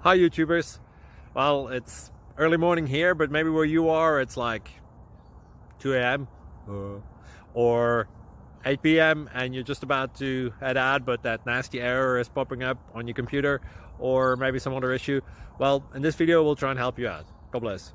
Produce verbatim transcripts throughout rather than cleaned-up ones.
Hi YouTubers. Well, it's early morning here, but maybe where you are it's like two A M uh, or eight P M and you're just about to head out, but that nasty error is popping up on your computer, or maybe some other issue. Well, in this video we'll try and help you out. God bless.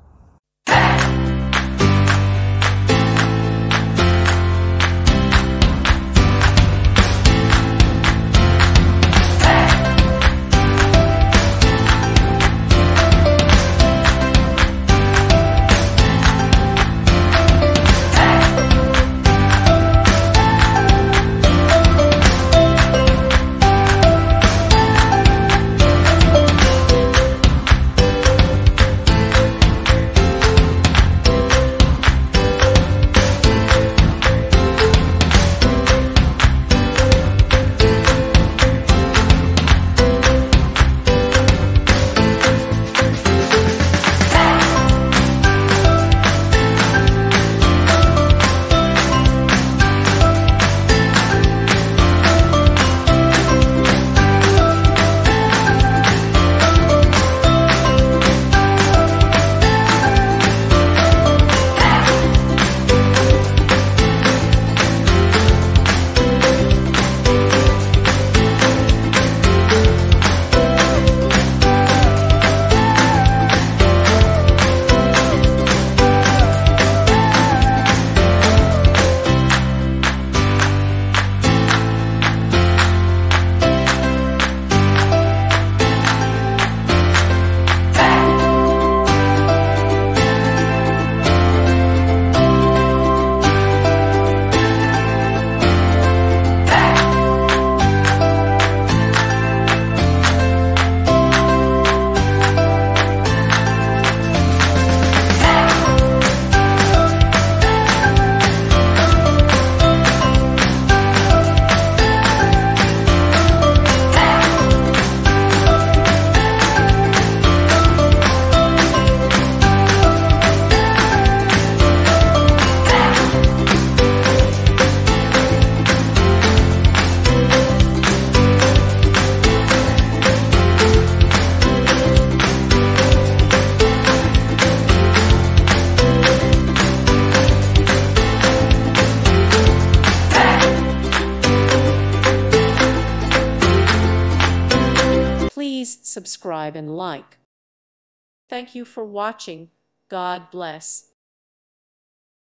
Please subscribe and like. Thank you for watching. God bless.